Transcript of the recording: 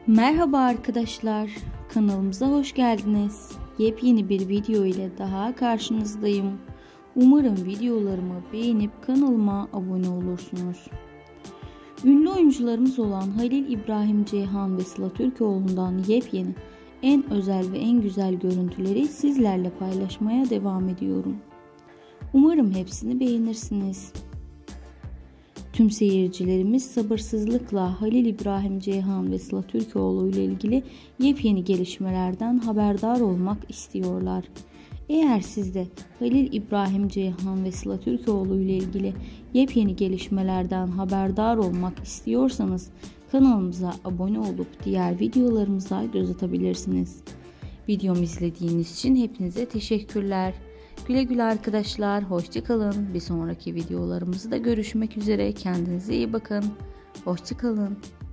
Merhaba arkadaşlar, kanalımıza hoş geldiniz. Yepyeni bir video ile daha karşınızdayım. Umarım videolarımı beğenip kanalıma abone olursunuz. Ünlü oyuncularımız olan Halil İbrahim Ceyhan ve Sıla Türkoğlu'ndan yepyeni, en özel ve en güzel görüntüleri sizlerle paylaşmaya devam ediyorum. Umarım hepsini beğenirsiniz. Tüm seyircilerimiz sabırsızlıkla Halil İbrahim Ceyhan ve Sıla Türkoğlu ile ilgili yepyeni gelişmelerden haberdar olmak istiyorlar. Eğer siz de Halil İbrahim Ceyhan ve Sıla Türkoğlu ile ilgili yepyeni gelişmelerden haberdar olmak istiyorsanız kanalımıza abone olup diğer videolarımıza göz atabilirsiniz. Videomu izlediğiniz için hepinize teşekkürler. Güle güle arkadaşlar, hoşça kalın. Bir sonraki videolarımızda görüşmek üzere. Kendinize iyi bakın. Hoşça kalın.